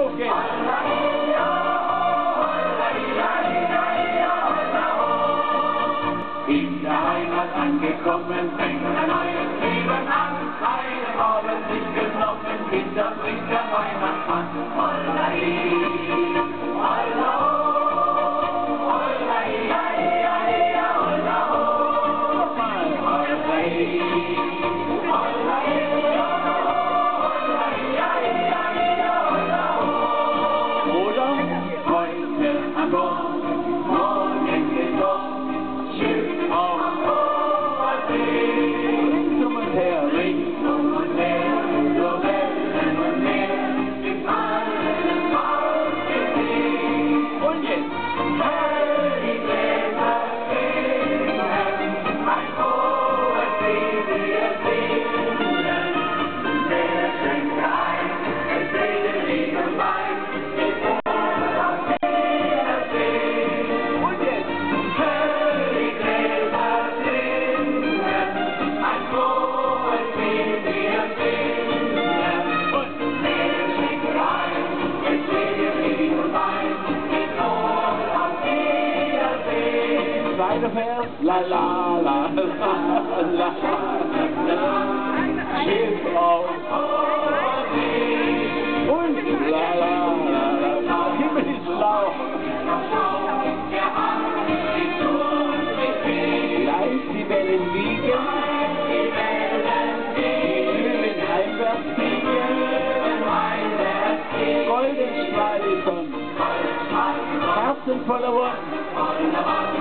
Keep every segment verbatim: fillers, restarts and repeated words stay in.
Auf geht's! In der Heimat angekommen, fängt ein neues Leben an. Eine haben sich genommen, Kinder bringt der Weihnachtsmann. Hollai, holla, hollai, hollai, holla, hollai, Oder? heute am Morgen, morgen geht los. Schiff auf See. Rings um und her. Rings um und her, so Wellen und Meer, ist alles ausgesehen. Und jetzt? Hey, die Gläser klingen, ein frohes Lied wir singen. Wer schenkt ein, es rede Liebe Wein, mit Wohl auf Wiedersehen. Und jetzt? Hey, die Gläser klingen, ein frohes Lied wir singen. Und? Wer schenkt ein, es rede Liebe Wein, mit Wohl auf Wiedersehen. Zweiter Vers. La la la la la la. Schiff auf. Und? La la la la. Himmel ist blau. Leicht die Wellen wiegen. Die Glühen heimwärts fliegen. Golden strahlt die Sonne. Herzen voller Wonne.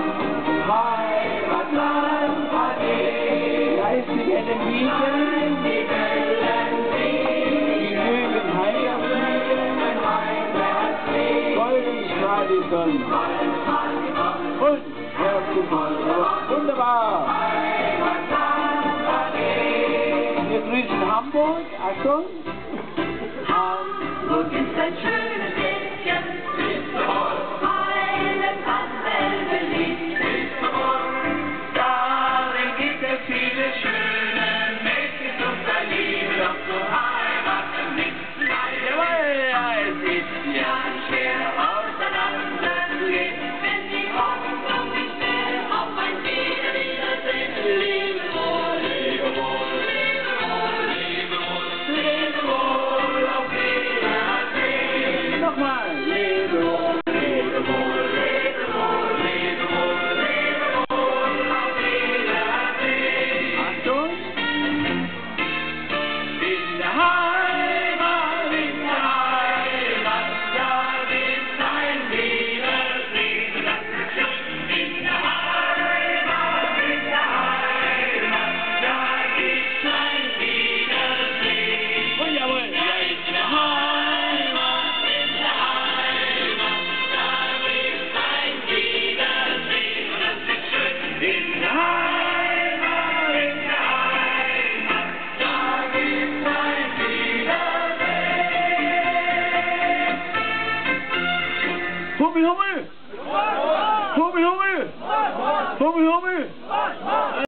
Heimatland, ade. Leicht die Wellen wiegen. Die Wellen Die Glühen heimwärts fliegen. heimwärts Golden strahlt die Sonne. Und Herzen voller Wonne. Wunderbar. Heimatland, ade. Wir grüßen Hamburg. Achtung. Hamburg ist ein schönes Städtchen, ist so wohl. Eine Pansel beliebt, ist so wohl. Darin gibt es viele schöne Mädchen und ein Liebe, doch zur Heimat nicht. Jawohl, ja, es ist Ja, schwer auseinander zu gehen, wenn die Hoffnung nicht mehr auf ein Wiedersehen. Lebe wohl, lebe wohl, lebe wohl, lebe wohl, lebe wohl, auf Wiedersehen. nochmal. Lebe wohl, lebe wohl, lebe wohl, lebe wohl, lebe wohl, auf Wiedersehen. Achtung. In der Heimat, in der Heimat, da ist ein Wiedersehen, das ist schön. In der Heimat, in der Heimat, da ist ein Wiedersehen. Und jawohl. In der Heimat, in der Heimat, da ist ein Wiedersehen, das ist schön. In der Heimat, in der Heimat, da ist ein Wiedersehen. Hummel, Hummel.